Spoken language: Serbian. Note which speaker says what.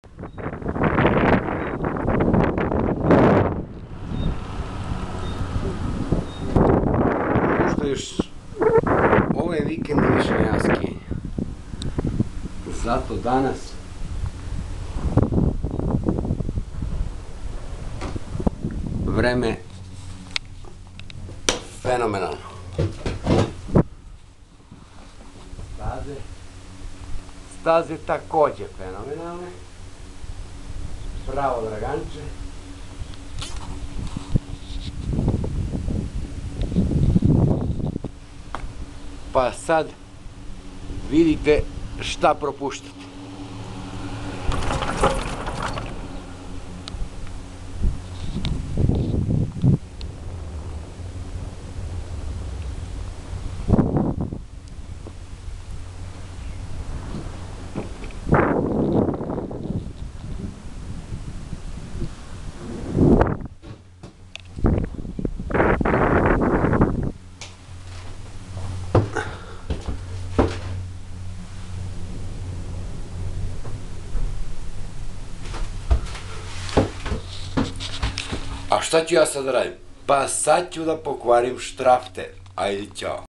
Speaker 1: Možda još ovaj vikend više nema skijanja. Zato danas vreme fenomenalno. Staze takođe fenomenalne. Bravo Draganče. Pa sad vidite šta propuštate. A šta ću ja sad da radim? Pa sad ću da pokvarim štrafter. Ajde, ćao.